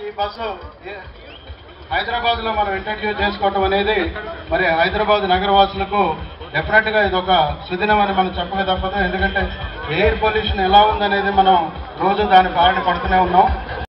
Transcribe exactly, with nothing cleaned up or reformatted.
ఈ బస్సు హైదరాబాద్లో మనం ఇంట్రడ్యూస్ చేసుకోవటం అనేది మరి హైదరాబాద్ నగరవాసులకు డెఫినెట్గా ఇది ఒక సుదినం అని మనం చెప్పక తప్పదు. ఎందుకంటే ఎయిర్ పొల్యూషన్ ఎలా ఉందనేది మనం రోజు దాని బారిన పడుతూనే ఉన్నాం.